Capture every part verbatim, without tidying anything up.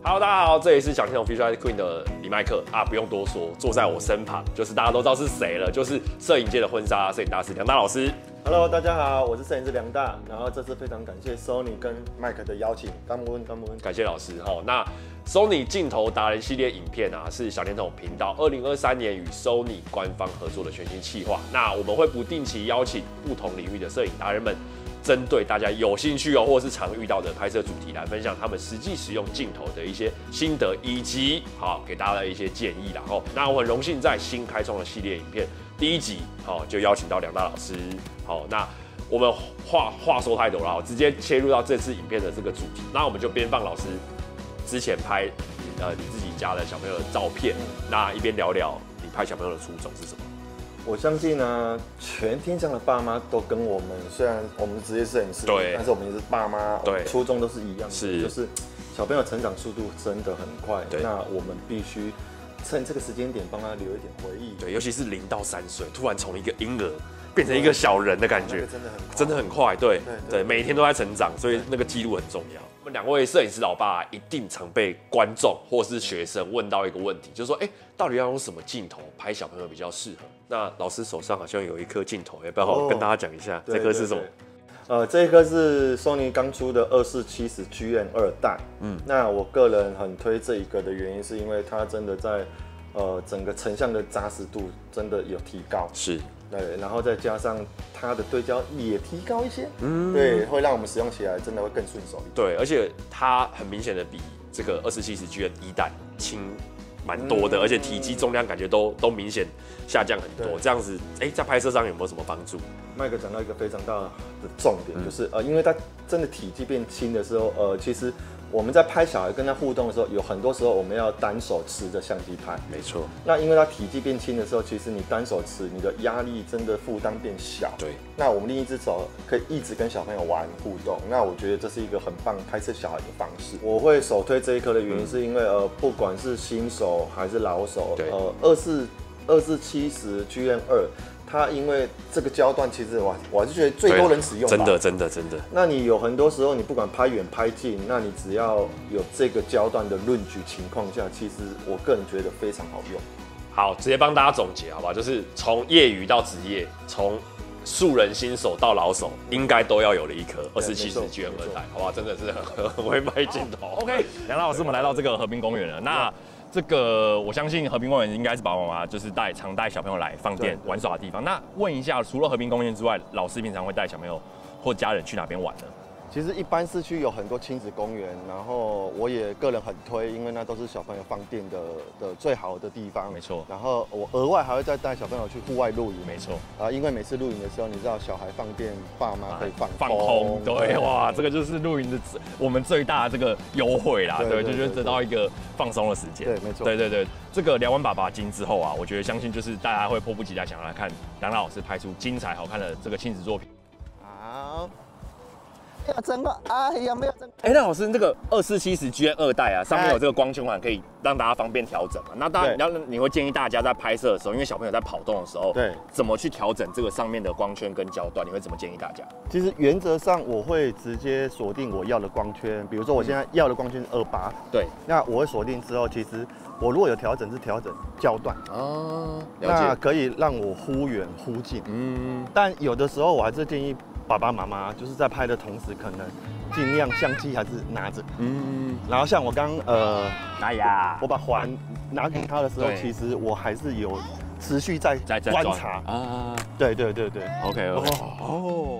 Hello， 大家好，这里是小天龙 Visual Queen 的李麦克啊，不用多说，坐在我身旁就是大家都知道是谁了，就是摄影界的婚纱摄影大师梁大老师。 Hello， 大家好，我是摄影师梁大。然后这次非常感谢 Sony 跟 Mike 的邀请，干温干温， 感谢老师哈。那 Sony 镜头达人系列影片啊，是小天筒频道二零二三年与 Sony 官方合作的全新企划。那我们会不定期邀请不同领域的摄影达人们，针对大家有兴趣哦，或是常遇到的拍摄主题来分享他们实际使用镜头的一些心得，以及好给大家的一些建议啦。吼，那我很荣幸在新开创的系列影片第一集，好就邀请到梁大老师。好，那我们话话说太多了，直接切入到这次影片的这个主题。那我们就边放老师之前拍呃你自己家的小朋友的照片，那一边聊聊你拍小朋友的初衷是什么。 我相信呢，全天下的爸妈都跟我们，虽然我们是职业摄影师， 对， 但是我们也是爸妈， 对， 初衷都是一样的， 是就是小朋友成长速度真的很快，那我们必须趁这个时间点帮他留一点回忆， 对，尤其是零到三岁，突然从一个婴儿变成一个小人的感觉， 真的很快， 真的很快，对对对, 对，每天都在成长，所以那个记录很重要。我们两位摄影师老爸一定常被观众或是学生问到一个问题，就是说，哎、欸，到底要用什么镜头拍小朋友比较适合？那老师手上好像有一颗镜头，要不要跟大家讲一下？哦、这颗是什么？ 呃，这一颗是 Sony 刚出的二四七十 G M 二代。嗯，那我个人很推这一个的原因，是因为它真的在呃整个成像的扎实度真的有提高。是。对，然后再加上它的对焦也提高一些，嗯，对，会让我们使用起来真的会更顺手一点。 对，而且它很明显的比这个二四七十 G M 一代轻蛮多的，嗯、而且体积重量感觉都都明显下降很多。这样子，哎，在拍摄上有没有什么帮助？ 麦克讲到一个非常大的重点，嗯、就是呃，因为它真的体积变轻的时候，呃，其实我们在拍小孩跟他互动的时候，有很多时候我们要单手持着相机拍。 没错。那因为它体积变轻的时候，其实你单手持，你的压力真的负担变小。 对。 那我们另一只手可以一直跟小朋友玩互动，那我觉得这是一个很棒拍摄小孩的方式。我会首推这一颗的原因是因为、嗯、呃，不管是新手还是老手，呃，二四二四七十 G M 二。它因为这个焦段，其实我我还是觉得最多人使用吧， 真的真的真的。 那你有很多时候，你不管拍远拍近，那你只要有这个焦段的论据情况下，其实我个人觉得非常好用。 好，直接帮大家总结好不好？就是从业余到职业，从素人新手到老手，应该都要有的一颗二四七十 G M 二代，好不好？真的是很很会拍镜头。OK， 梁老师，我们来到这个河滨公园了，那。这个我相信河滨公园应该是爸爸妈妈就是带常带小朋友来放电玩耍的地方。那问一下，除了河滨公园之外，老师平常会带小朋友或家人去哪边玩呢？ 其实一般市区有很多亲子公园，然后我也个人很推，因为那都是小朋友放电的的最好的地方。 没错。 然后我额外还会再带小朋友去户外露营。 没错。 啊，因为每次露营的时候，你知道小孩放电，爸妈可以放放空。对，哇，这个就是露营的我们最大的这个优惠啦。对，就觉得得到一个放松的时间。 对，没错。 对对对，这个聊完爸爸经之后啊，我觉得相信就是大家会迫不及待想要来看梁老师拍出精彩好看的这个亲子作品。 好。要真话，哎呀，没有真。 哎，那老师，这个二四七十 G M 二代啊，上面有这个光圈环，可以让大家方便调整嘛？那当然，然后你会建议大家在拍摄的时候，因为小朋友在跑动的时候，对，怎么去调整这个上面的光圈跟焦段？你会怎么建议大家？ 其实原则上我会直接锁定我要的光圈，比如说我现在要的光圈是二八，对，那我会锁定之后，其实我如果有调整是调整焦段哦，那可以让我忽远忽近，嗯，但有的时候我还是建议。爸爸妈妈就是在拍的同时，可能尽量相机还是拿着，嗯，然后像我刚呃，哎呀，我把环拿给他的时候，其实我还是有持续在观察啊，对对对对 ，OK OK， 哦，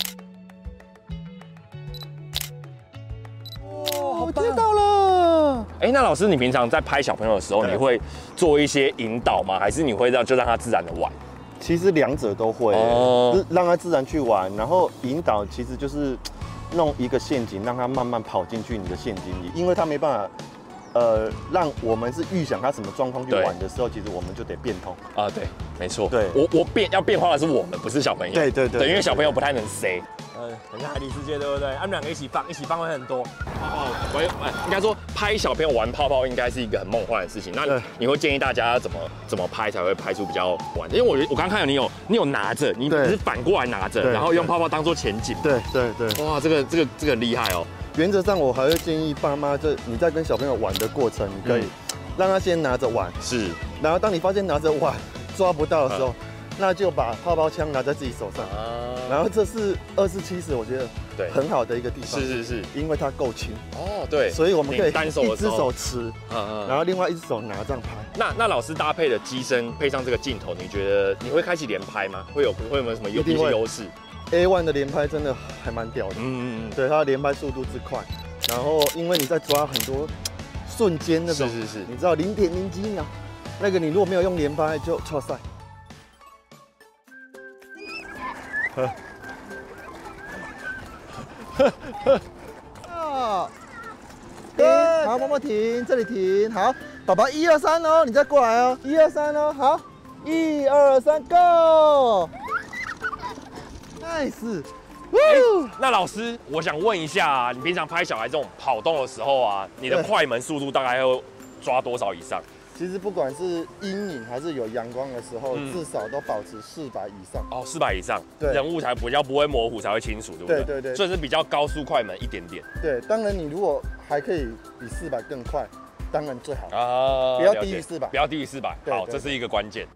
哦，我接到了。 哎，那老师，你平常在拍小朋友的时候，你会做一些引导吗？还是你会让就让他自然的玩？ 其实两者都会，哦、让他自然去玩，然后引导其实就是弄一个陷阱，让他慢慢跑进去你的陷阱里，因为他没办法，呃，让我们是预想他什么状况去玩的时候，其实我们就得变通啊，对，没错，对，我我变要变化的是我们，不是小朋友， 对对 对, 对，因为小朋友不太能塞。 呃，很像海底世界，对不对？他们两个一起放，一起放会很多。 泡泡，我应该说拍小朋友玩泡泡应该是一个很梦幻的事情。那你会建议大家怎么怎么拍才会拍出比较完？因为我我刚看到你有你有拿着，你是反过来拿着，然后用泡泡当做前景。 对对对。 哇，这个这个这个很厉害哦。 原则上我还会建议爸妈，就你在跟小朋友玩的过程，你可以让他先拿着玩， 是， 然后当你发现拿着玩抓不到的时候，那就把泡泡枪拿在自己手上，然后这是二四七十，我觉得对很好的一个地方， 是是是，因为它够轻哦，对， 所以我们可以单手一只手持，嗯嗯，然后另外一只手拿这样拍。 那那老师搭配的机身配上这个镜头，你觉得你会开启连拍吗？会有会有没有什么优一些优势 ？A 一 的连拍真的还蛮屌的，嗯嗯嗯，对，它的连拍速度之快，然后因为你在抓很多瞬间那种，是是是，你知道零点零几秒，那个你如果没有用连拍就错赛。呵，呵呵，啊，对，好，默默停，这里停，好，宝宝一二三哦，你再过来哦，一二三哦，好，一二三 ，Go， nice。 欸、那老师，我想问一下、啊，你平常拍小孩这种跑动的时候啊，你的快门速度大概要抓多少以上？ 其实不管是阴影还是有阳光的时候，嗯、至少都保持四百以上。 哦，四百以上，对，人物才比较不会模糊，才会清楚，对不对？对对对，所以是比较高速快门一点点。 对，当然你如果还可以比四百更快，当然最好啊，不要低于四百， 不要低于四百。好，这是一个关键。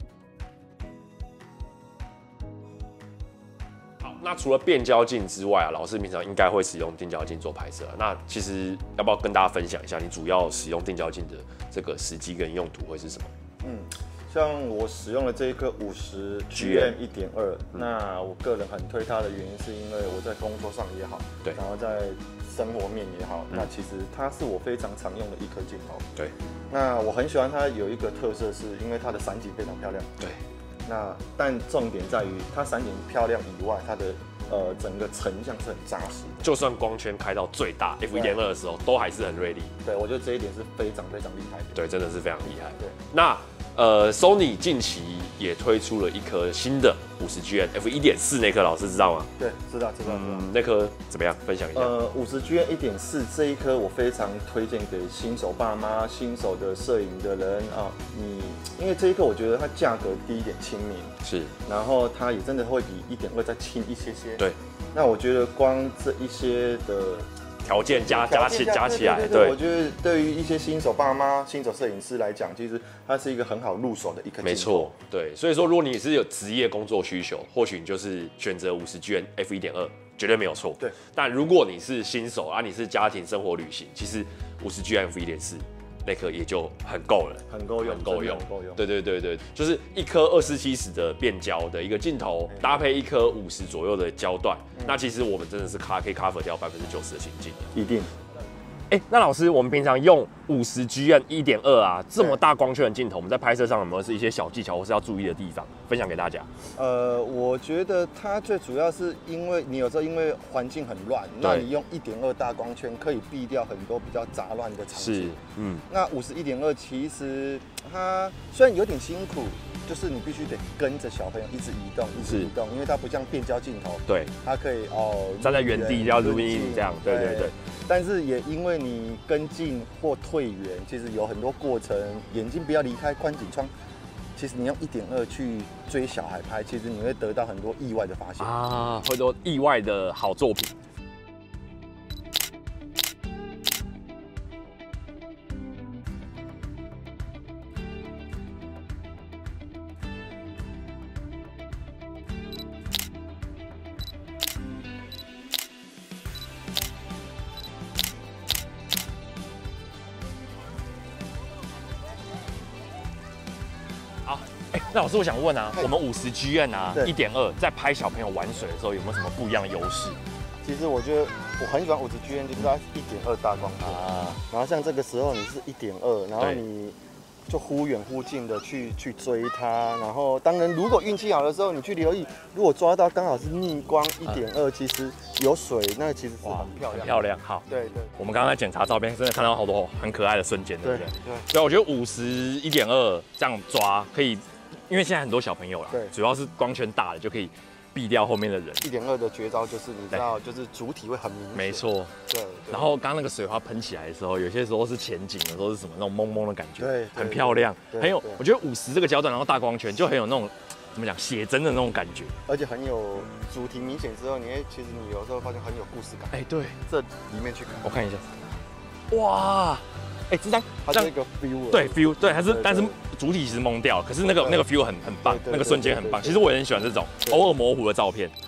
那除了变焦镜之外啊，老师平常应该会使用定焦镜做拍摄。那其实要不要跟大家分享一下，你主要使用定焦镜的这个时机跟用途会是什么？ 嗯，像我使用的这一颗五十 G M 一点二，那我个人很推它的原因是因为我在工作上也好，对，然后在生活面也好，嗯、那其实它是我非常常用的一颗镜头。对，那我很喜欢它有一个特色，是因为它的散景非常漂亮。对。那但重点在于它散景漂亮以外，它的呃整个成像是很扎实的。 就算光圈开到最大 F 一点二 的时候，都还是很锐利。 对，我觉得这一点是非常非常厉害的。 对，真的是非常厉害。对，那呃 ，Sony 近期也推出了一颗新的五十 G M F 一点四那颗，老师知道吗？ 对，知道知道知道。 嗯，那颗怎么样？分享一下。 呃，五十 G M 一点四这一颗，我非常推荐给新手爸妈、新手的摄影的人啊。你因为这一颗，我觉得它价格低一点亲民，是，然后它也真的会比一点二再轻一些些。对，那我觉得光这一些的条件加加起加起来， 对，我觉得对于一些新手爸妈、新手摄影师来讲，其实它是一个很好入手的一颗镜头。 没错，对，所以说如果你是有职业工作需求，或许你就是选择五十 G M F 一点二，绝对没有错。对，但如果你是新手啊，你是家庭生活旅行，其实五十 G M F 一点四。那颗也就很够了， 很够用， 很够用， 够用。 对对对对，就是一颗二四七十的变焦的一个镜头，搭配一颗五十左右的焦段，嗯、那其实我们真的是可以 cover 掉百分之九十的行径。 一定。 哎、欸，那老师，我们平常用五十 G M 一点二啊，这么大光圈的镜头，我们在拍摄上有没有是一些小技巧或是要注意的地方，分享给大家？ 呃，我觉得它最主要是因为你有时候因为环境很乱，那你用一点二大光圈可以避掉很多比较杂乱的场景。是，嗯。那五十一点二其实它虽然有点辛苦，就是你必须得跟着小朋友一直移动，一直移动，因为它不像变焦镜头，对，它可以哦站在原地要录音这样，对对对。 但是也因为你跟进或退远，其实有很多过程，眼睛不要离开宽景窗。其实你用一点二去追小孩拍，其实你会得到很多意外的发现啊，很多意外的好作品。好，哎、欸，那老师，我想问啊，我们五十 G M 啊，一点二在拍小朋友玩水的时候，有没有什么不一样的优势？ 其实我觉得我很喜欢五十 G M， 就是它一点二大光圈啊。然后像这个时候你是一点二，然后你就忽远忽近的去去追它。然后当然，如果运气好的时候，你去留意，如果抓到刚好是逆光一点二，其实有水，那其实是很漂亮。 很漂亮，好。对对。我们刚刚在检查照片，真的看到好多很可爱的瞬间，对不对？对。所以我觉得五十一点二这样抓可以。因为现在很多小朋友啦，对，主要是光圈大的就可以避掉后面的人。 一点二的绝招就是你知道，就是主体会很明显。 没错，对。然后刚刚那个水花喷起来的时候，有些时候是前景，有时候是什么那种蒙蒙的感觉，对，很漂亮，很有。我觉得五十这个焦段，然后大光圈就很有那种怎么讲写真的那种感觉， 而且很有主题明显之后，你会其实你有时候发现很有故事感。 哎，对， 这里面去看， 我看一下，哇，哎，这张它是一个 feel， 对 feel， 对，还是但是主体其实蒙掉，可是那个那个 feel 很很棒，那个瞬间很棒。其实我也很喜欢这种偶尔模糊的照片。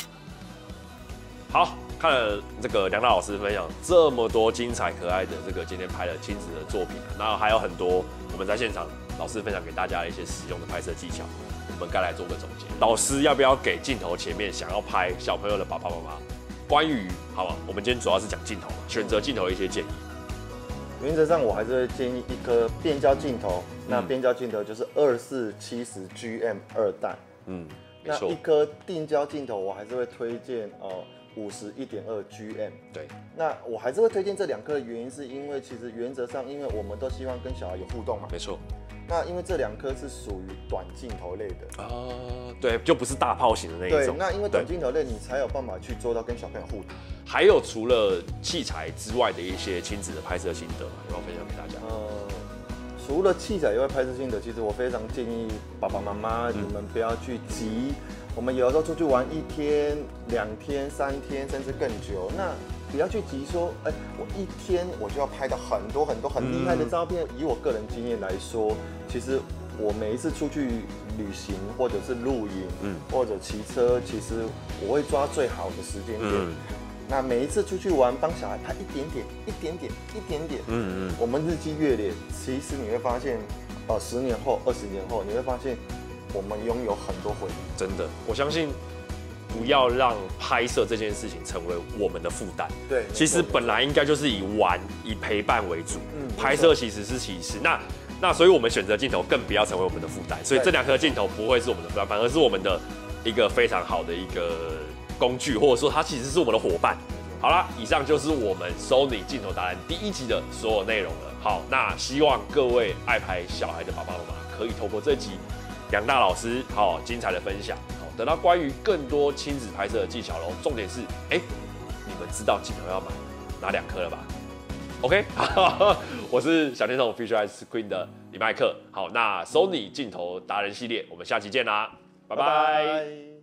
好，看了这个梁大老师分享这么多精彩可爱的这个今天拍的亲子的作品，那还有很多我们在现场老师分享给大家的一些实用的拍摄技巧，我们该来做个总结。老师要不要给镜头前面想要拍小朋友的爸爸妈妈，关于好吗？我们今天主要是讲镜头嘛，选择镜头的一些建议。 原则上我还是会建议一颗变焦镜头，那变焦镜头就是二四七十 G M 二代，嗯，那一颗定焦镜头我还是会推荐哦。五十一点二 G M， 对， 那我还是会推荐这两颗的原因，是因为其实原则上，因为我们都希望跟小孩有互动嘛， 没错。 那因为这两颗是属于短镜头类的啊，对，就不是大炮型的那一种。 对，那因为短镜头类，你才有办法去做到跟小朋友互动。 还有除了器材之外的一些亲子的拍摄心得，有没有分享给大家？ 呃，除了器材以外，拍摄心得，其实我非常建议爸爸妈妈，嗯、你们不要去急。我们有的时候出去玩一天、两天、三天，甚至更久，那不要去急说，哎、欸，我一天我就要拍到很多很多很厉害的照片。嗯、以我个人经验来说，其实我每一次出去旅行或者是露营，嗯，或者骑车，其实我会抓最好的时间点。嗯、那每一次出去玩，帮小孩拍一点点、一点点、一点点，嗯嗯，我们日积月累，其实你会发现，呃，十年后、二十年后，你会发现。我们拥有很多回忆， 真的，我相信不要让拍摄这件事情成为我们的负担。 对， 其实本来应该就是以玩、以陪伴为主，嗯，拍摄其实是其次。那那所以我们选择镜头更不要成为我们的负担，所以这两颗镜头不会是我们的负担，反而是我们的一个非常好的一个工具，或者说它其实是我们的伙伴。好啦，以上就是我们 Sony 镜头达人第一集的所有内容了。好，那希望各位爱拍小孩的爸爸妈妈可以透过这集。梁大老师好精彩的分享，好得到关于更多亲子拍摄的技巧喽。重点是，哎、欸，你们知道镜头要买哪两颗了吧 ？OK， 我是小天童 Feature Eye Screen 的李麦克。好，那 Sony 镜头达人系列，我们下期见啦，拜拜。拜拜。